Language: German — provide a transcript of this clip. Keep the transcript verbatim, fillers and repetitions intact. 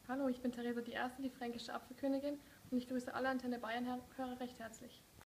Hallo, ich bin Theresa die Erste, die fränkische Apfelkönigin und ich grüße alle Antenne Bayern-Hörer recht herzlich.